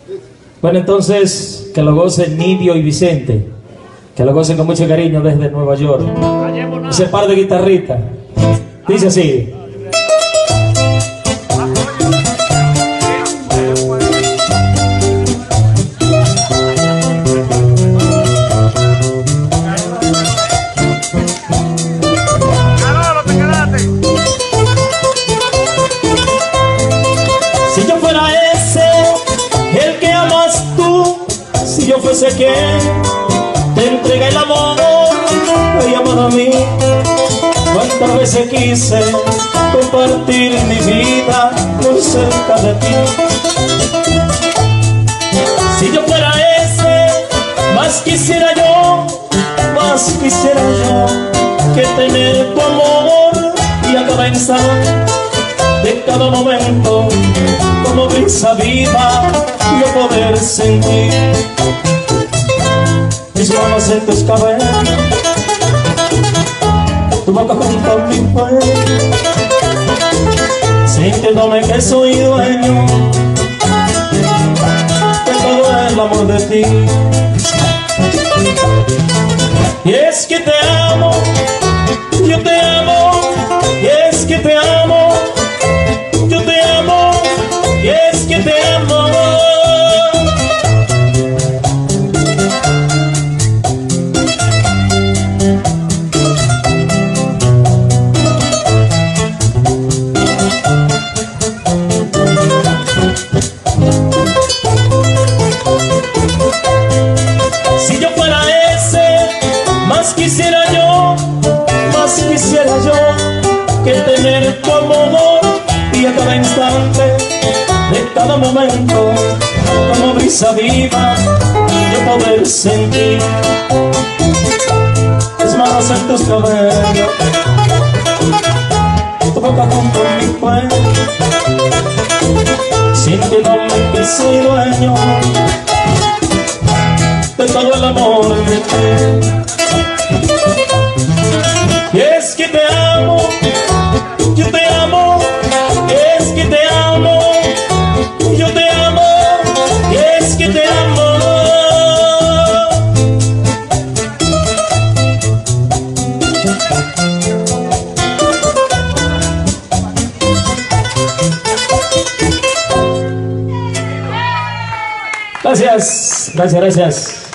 Bueno, entonces, que lo gocen Nidio y Vicente. Que lo gocen con mucho cariño desde Nueva York. Ese par de guitarritas. Dice así. Si yo fuera ese, el que amas tú, si yo fuese quien te entrega el amor, y amor a mí, cuántas veces quise compartir mi vida muy cerca de ti. Si yo fuera ese, más quisiera yo que tener tu amor y a cada instante de cada momento como brisa viva yo poder sentir mis manos en tus cabellos, tu boca junto a mi cuello, sintiéndome que soy dueño de todo el amor de ti. Y es que te amo, yo te amo, y es que te amo, yo te amo, y es que te amo. Si yo fuera ese, más quisiera yo que tener tu amor y a cada instante de cada momento como brisa viva yo poder sentir tus manos en tus cabellos, tu boca junto a mi cuello, sintiéndome que soy dueño de todo el amor de ti. Y es que te amo, yo te amo, es que te amo, yo te amo, y es que te amo. Gracias, gracias, gracias.